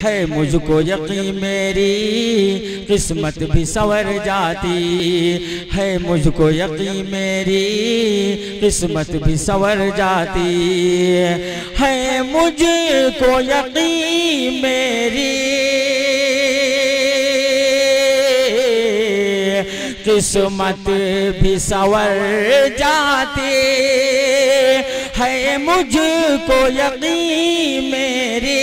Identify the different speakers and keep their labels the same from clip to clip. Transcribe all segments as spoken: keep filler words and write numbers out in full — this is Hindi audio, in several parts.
Speaker 1: है मुझको यकीन मेरी किस्मत भी संवर जाती है, मुझको यकीन मेरी किस्मत भी संवर जाती है, मुझको यकीन मेरी किस्मत भी संवर जाती है, मुझको यकीन मेरी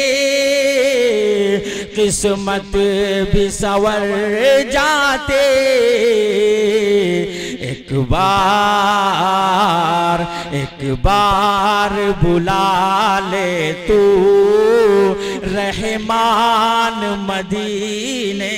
Speaker 1: किस्मत भी संवर जाते। एक बार एक बार बुला ले तू रहमान मदीने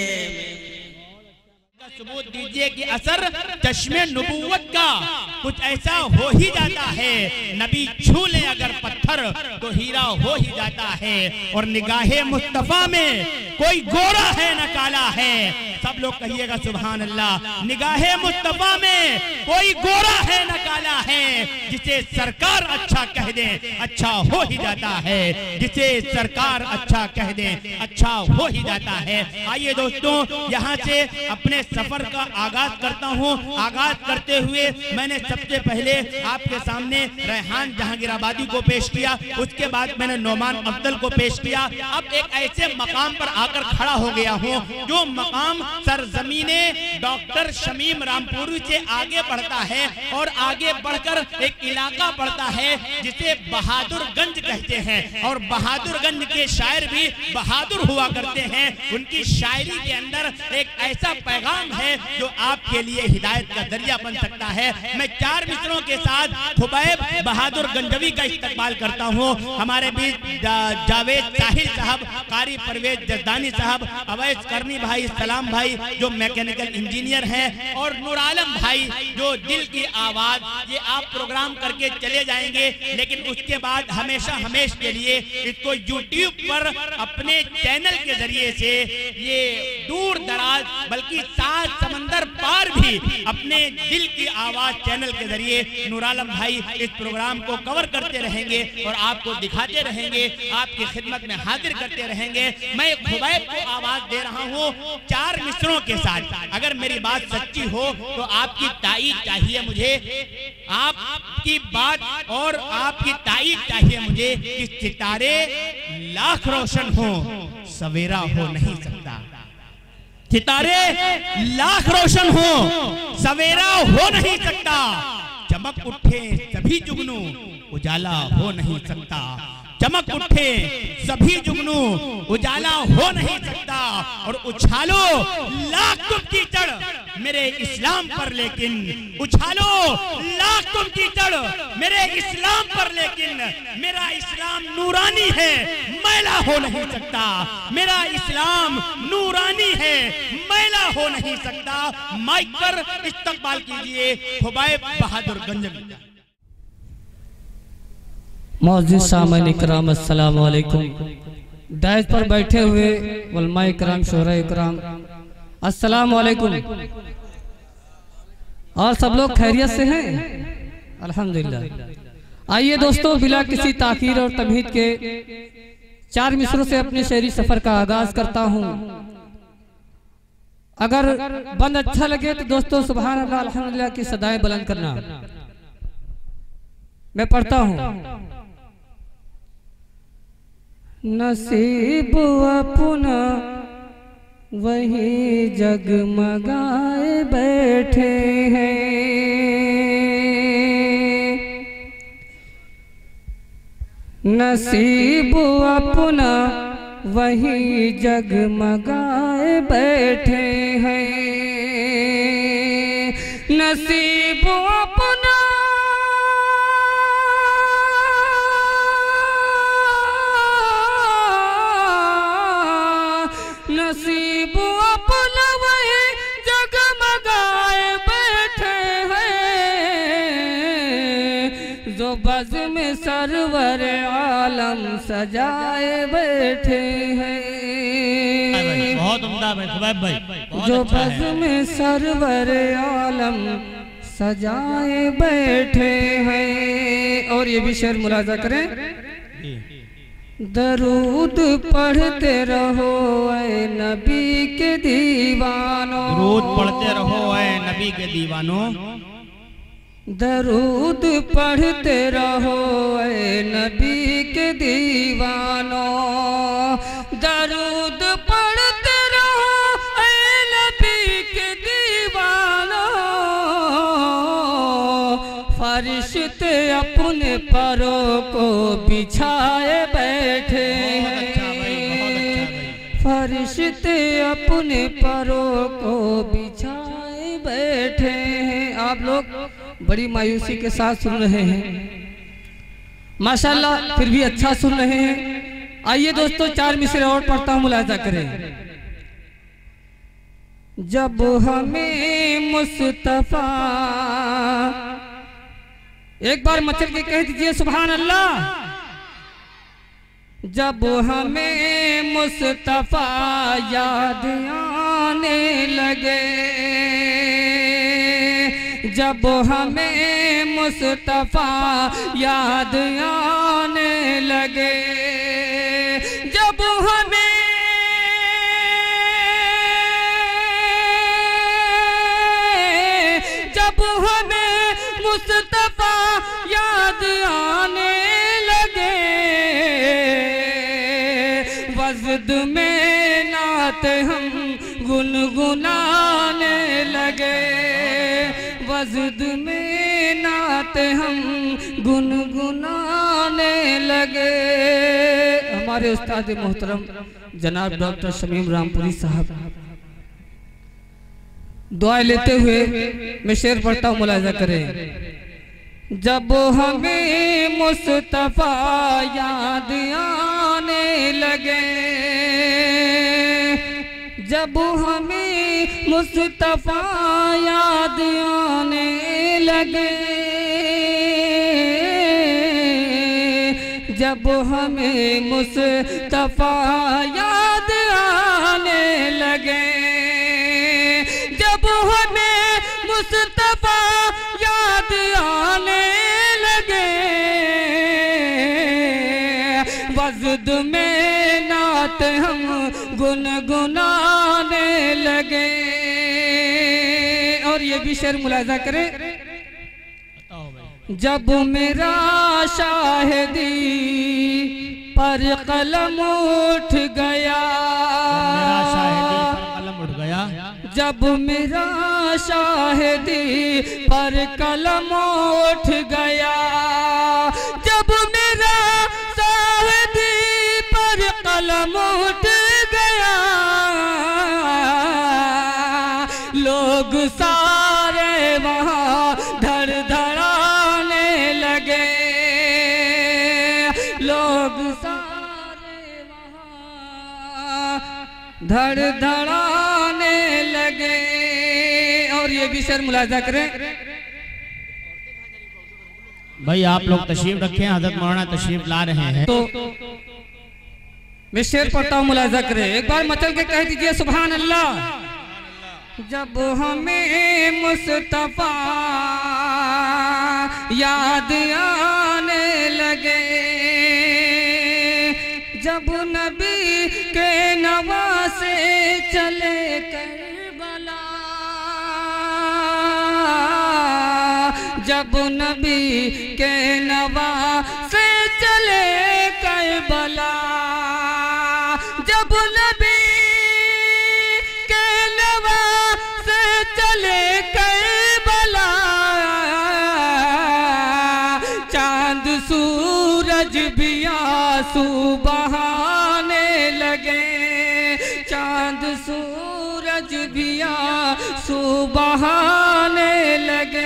Speaker 2: सबूत दीजिए कि असर चश्मे नबूवत का कुछ ऐसा हो ही जाता है, नबी छू ले अगर पत्थर तो हीरा हो ही जाता है। और निगाहे मुस्तफा में कोई गोरा है न काला है, सब लोग कहिएगा सुभान अल्लाह। निगाहे मुस्तफा में कोई गोरा है न काला है, जिसे सरकार अच्छा कह दे अच्छा हो ही जाता है, जिसे सरकार अच्छा कह दे अच्छा हो ही जाता है। आइए दोस्तों, यहाँ से अपने सफर का आगाज करता हूँ। आगाज करते हुए मैंने सबसे पहले आपके सामने रेहान जहांगीराबादी को पेश किया, उसके बाद मैंने नोमान अफजल को पेश किया। अब एक ऐसे मकाम पर आकर खड़ा हो गया हूँ जो मकाम सरजमीने डॉक्टर शमीम रामपुरी से आगे बढ़ता है और आगे बढ़कर एक इलाका पड़ता है जिसे बहादुरगंज कहते हैं। और बहादुरगंज के शायर भी बहादुर हुआ करते हैं। उनकी शायरी के अंदर एक ऐसा पैगाम है जो आपके लिए हिदायत का जरिया बन सकता है। मैं चार मित्रों के साथ खुबैब बहादुर गंजवी का इस्तेमाल करता हूँ। हमारे बीच जा, जावेद साहिल साहब, कारी परवेज जरदानी साहब, अवैस करनी भाई, सलाम भाई जो मैकेनिकल इंजीनियर हैं, और नूर आलम भाई जो दिल की आवाज। ये आप प्रोग्राम करके चले जाएंगे, लेकिन उसके बाद हमेशा हमेश के लिए इसको यूट्यूब पर अपने चैनल के जरिए से ये दूर दराज बल्कि सात समंदर पार भी अपने दिल की आवाज चैनल के जरिए नूर आलम भाई इस प्रोग्राम को कवर करते रहेंगे और आपको दिखाते रहेंगे, आपकी खिदमत में हाजिर करते रहेंगे। मैं खुबैब को आवाज दे रहा हूँ चार मिसरों के साथ। अगर मेरी बात सच्ची हो तो आपकी ताईद चाहिए मुझे, आपकी बात और आपकी ताईद चाहिए मुझे कि सितारे लाख रोशन हो सवेरा हो नहीं सकता। सितारे लाख रोशन हो सवेरा हो नहीं सकता। चमक उठे सभी जुगनू उजाला हो नहीं सकता। चमक उठे सभी जुगनू उजाला हो नहीं सकता। और उछालो लाख तुम कीचड़ मेरे इस्लाम पर, लेकिन उछालो लाख तुम कीचड़ मेरे इस्लाम पर, लेकिन मेरा इस्लाम नूरानी है मैला हो नहीं सकता। मेरा इस्लाम नूरानी है मैला हो नहीं सकता। माइक पर इस्तकबाल कीजिए खुबैब बहादुर गंजवी।
Speaker 3: मौजूद सामईन इकराम अस्सलाम वालेकुम। दायज पर बैठे हुए उलमा इकराम, शोरा इकराम, अस्सलाम वालेकुम। और सब लोग खैरियत से हैं? अल्हम्दुलिल्लाह। आइए दोस्तों, बिला किसी ताखीर और तमहीद के चार मिसरों से अपने शहरी सफर का आगाज करता हूँ। अगर बंद अच्छा लगे तो दोस्तों सुभान अल्लाह अल्हम्दुलिल्लाह की सदाएं बुलंद करना। मैं पढ़ता हूँ। नसीब अपना वही जगमगाए बैठे हैं, नसीब अपना वही जगमगाए बैठे हैं, नसीब अपना नसीब अपना वही जगमगाए बैठे हैं, जो बज़ में सरवर आलम सजाए बैठे हैं।
Speaker 2: बहुत उम्दा भाई,
Speaker 3: जो बज़ में सरवर आलम सजाए बैठे हैं। और ये भी शेर मुलाजा करें। दरूद पढ़ते रहो ऐ नबी के दीवानों,
Speaker 2: दरूद पढ़ते रहो ऐ नबी के दीवानों,
Speaker 3: दरूद पढ़ते रहो ऐ नबी के दीवानों, दरूद पढ़ते रहो ऐ नबी के दीवानों, फरिश्ते अपने परों को बिछाए बैठे हैं, फरिश्ते अपने परों को बिछाए बैठे हैं। आप लोग बड़ी मायूसी के साथ सुन रहे हैं, माशाल्लाह, फिर भी अच्छा सुन रहे हैं। आइए दोस्तों, चार मिसरे और पढ़ता हूँ, मुलाजा करें। जब हमें मुस्तफा, एक बार मचल के कह दीजिए सुभान अल्लाह। जब हमें मुस्तफा याद आने लगे, जब हमें मुस्तफा याद आने लगे, जब हमें जब हमें मुस्तफा याद आने लगे, वज़द में नात हम गुनगुनाने लगे, वज़द में नात हम गुनगुनाने लगे। हमारे उस्ताद मोहतरम जनाब डॉक्टर शमीम रामपुरी साहब दुआ लेते हुए मैं शेर पढ़ता हूँ, मुलाजा करें। जब हमें मुस्तफा याद आने लगे, जब हमें मुस्तफा याद आने लगे, जब हमें मुस्तफा याद आने लगे, जब हमें मुस्तफा याद आने लगे, वज़द में नात हम गुनगुनाने लगे। और ये भी शेर मुलाजा करें। जब मेरा शाहिदी पर कलम उठ गया,
Speaker 2: मेरा शाहिदी पर कलम उठ गया,
Speaker 3: जब मेरा शाहिदी पर कलम उठ गया, जब मेरा शाहिदी पर कलम उठ गया, लोग सारे वहाँ धड़ धड़ाने लगे, लोग सारे वहाँ धड़ धड़ाने लगे। और ये भी शेर मुलाजा करें।
Speaker 2: भाई आप लोग तशरीफ रखें, हज़रत मौलाना तशरीफ ला रहे हैं।
Speaker 3: तो मैं शेर पढ़ता हूँ, मुलाजा करें। एक बार मचल के कह दीजिए सुभान अल्लाह। जब हमें मुस्तफा याद आने लगे, जब नबी के नवासे चले करबला, जब नबी के नवासे चले करबला, जब नबी के नवासे चले करबला, चांद सूरज भी आंसू बहाने लगे, चांद सूरज भी आंसू बहाने लगे,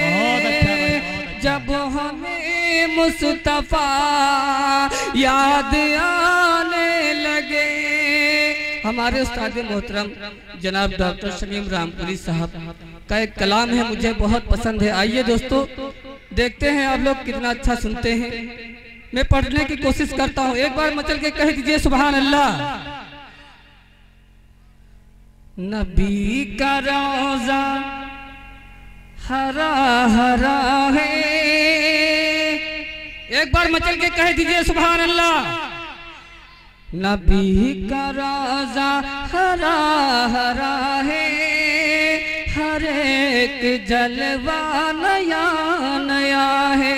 Speaker 3: जब हमें मुस्तफा याद आने लगे। हमारे उस्ताद मोहतरम जनाब डॉक्टर शमीम रामपुरी साहब का एक कलाम है, मुझे बहुत पसंद है। आइए दोस्तों, देखते हैं आप लोग कितना अच्छा सुनते हैं। मैं पढ़ने की कोशिश करता हूँ, एक बार मचल के कह दीजिए सुभान अल्लाह। नबी का रोज़ा हरा हरा है, एक बार मचल के कह दीजिए सुभान अल्लाह। नबी का रोज़ा हरा हरा है, हर एक जलवा नया नया है।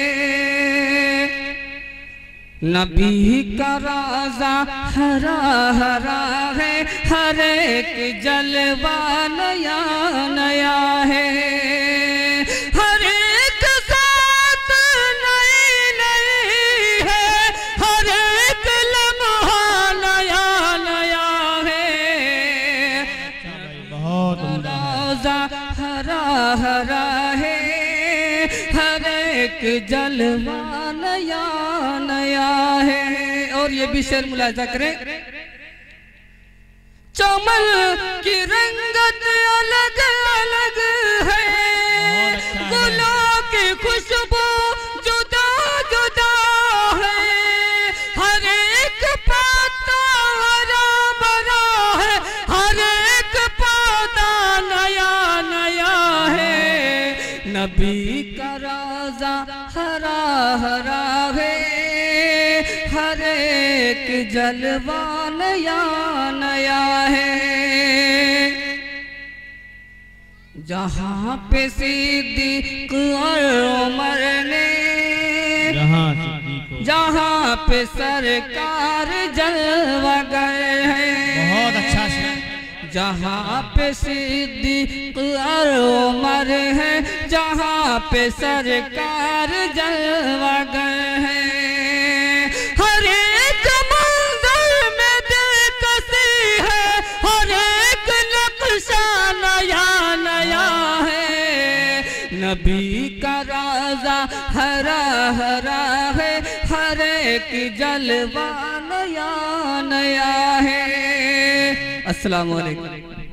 Speaker 3: नबी का रोज़ा हरा हरा है, हर एक जलवा नया नया है। हर एक साथ नई नई है, हर एक लम्हा नया नया है।
Speaker 2: बहुत
Speaker 3: रोज़ा हरा हरा है, हर एक जलवा नया नया है। और ये भी शेर मुलाजा करें, चमन की रंगत अलग अलग है, गुलों की खुशबू जुदा जुदा है। हर एक पत्ता हरा भरा है, हर एक पौधा नया नया है। नबी का रोज़ा हरा हरा है, हर एक जलवा नया नया है। जहाँ पे सिद्दीक और उमर ने, जहाँ पे सरकार जलवागर है।
Speaker 2: बहुत अच्छा शेर।
Speaker 3: जहाँ पे सिद्दीक और उमर है, जहाँ पे सरकार जलवागर है। हर एक मंजर में दिलकशी है, हर एक नक्शा नया नया है। नबी का रोज़ा हरा हरा है, हर एक जलवा नया नया है। अस्सलाम वालेकुम।